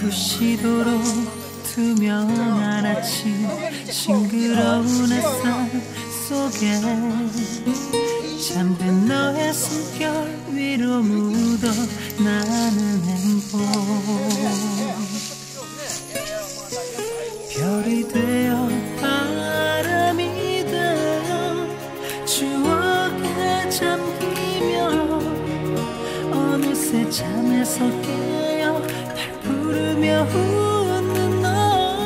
부시도록 투명한 아침 싱그러운 햇살 속에 잠든 너의 숨결 위로 묻어 나는 행복 별이 되어 바람이 되어 추억에 잠기며 어느새 잠에서 깨어 날 부르며 웃는 너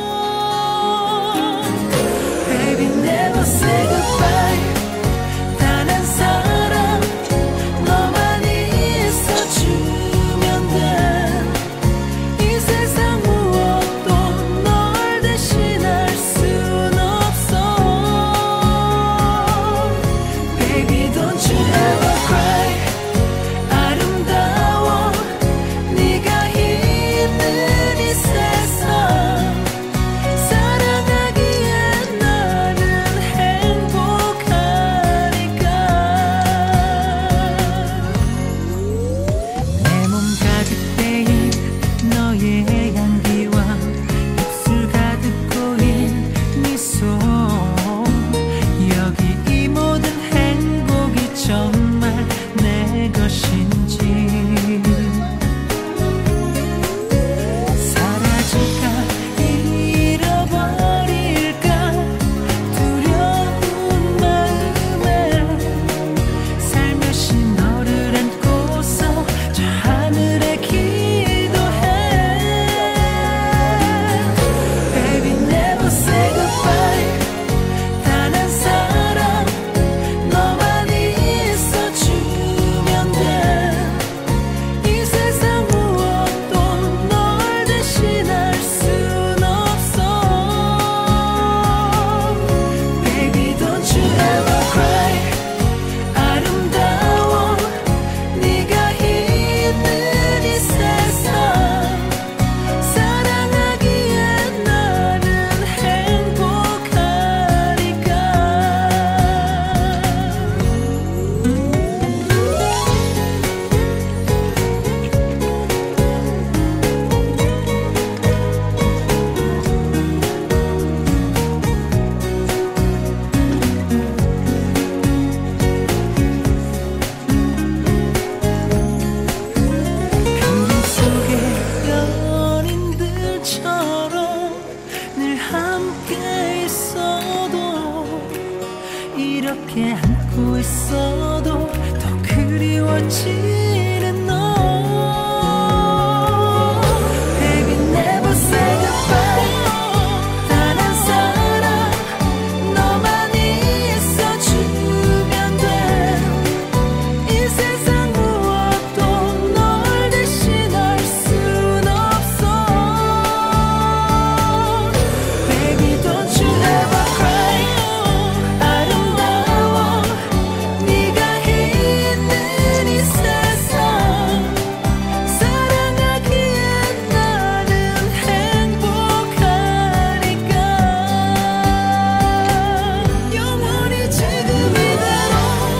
Baby never say goodbye 단 한 사람 너만 있어주면 돼 이 세상 무엇도 널 대신할 순 없어 Baby don't you ever cry 아름다워 네가 있는 이 세상 사랑하기에 나는 행복하니까 내 몸 가득 배인 너의 향기와 입술 가득 고인 미소 여기 이 모든 행복이 정말 내 것인지 사라질까 잃어버릴까 두려운 마음에 살며시 너를 안고서 저 하늘에 기도해 Baby never say goodbye 단 한 사람 너만 있어주면 돼 이 세상 무엇도 널 대신할 순 없어 Baby don't you ever cry 아름다워 네가 있는 이 세상 사랑하기에 나는 행복하니까 감동 속의 연인들처럼 늘 함께 있어도 이렇게 안고 있어도 더 그리워지는 너 Baby never say goodbye 단 한 사람 너만 있어주면 돼 이 세상 무엇도 널 대신할 순 없어 Baby don't you ever cry 아름다워 네가 있는 이 세상 사랑하기에 나는 행복하니까 영원히 지금 이대로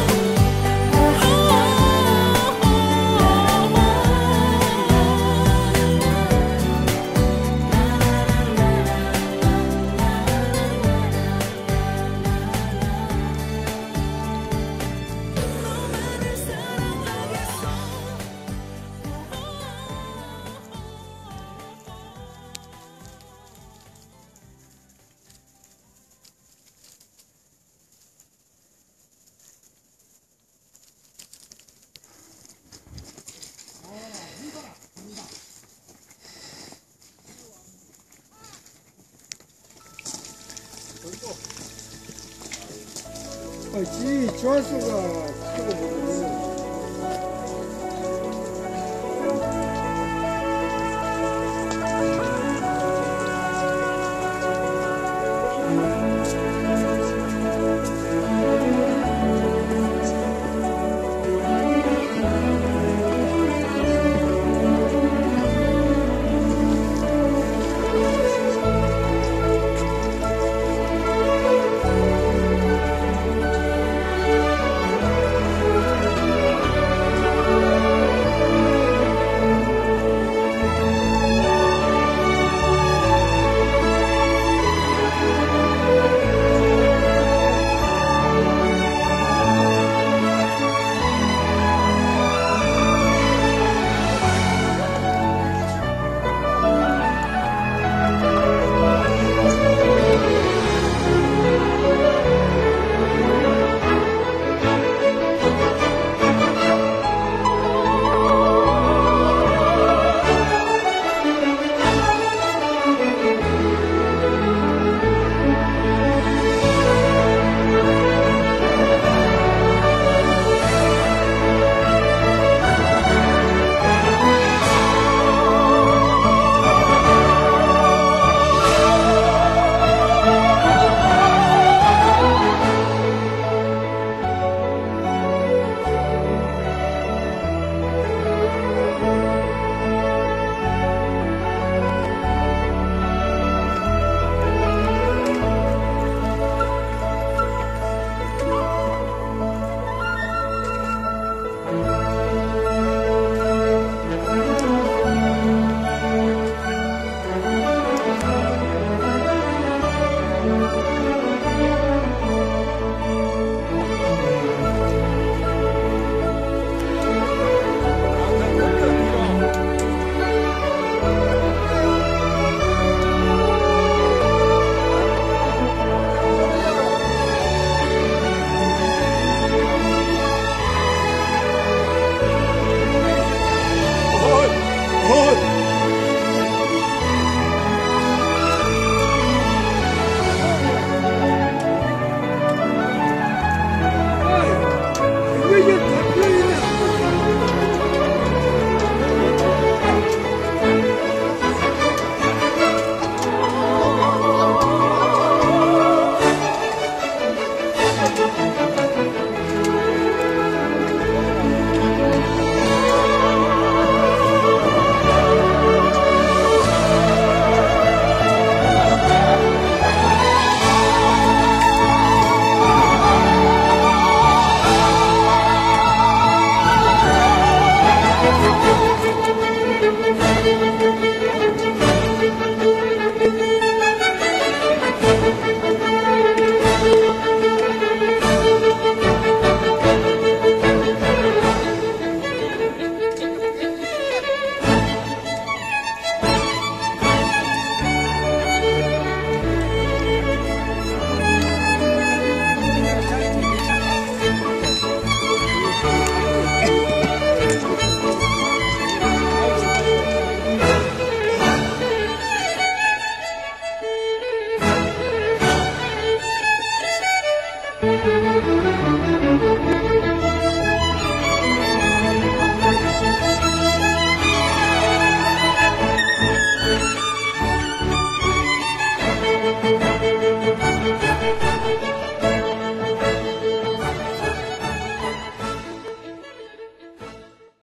너만을 사랑하겠어 지 좋았어가 하고 보고